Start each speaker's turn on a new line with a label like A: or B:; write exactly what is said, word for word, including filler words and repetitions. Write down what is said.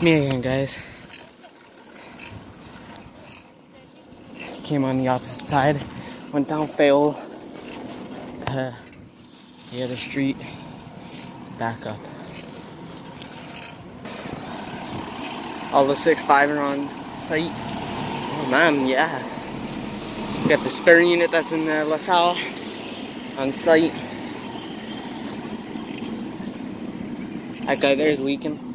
A: me again, guys. Came on the opposite side, went down Fail to the other street, back up. All the six five are on site. Oh man, yeah. We got the spare unit that's in the LaSalle on site. That guy there is leaking.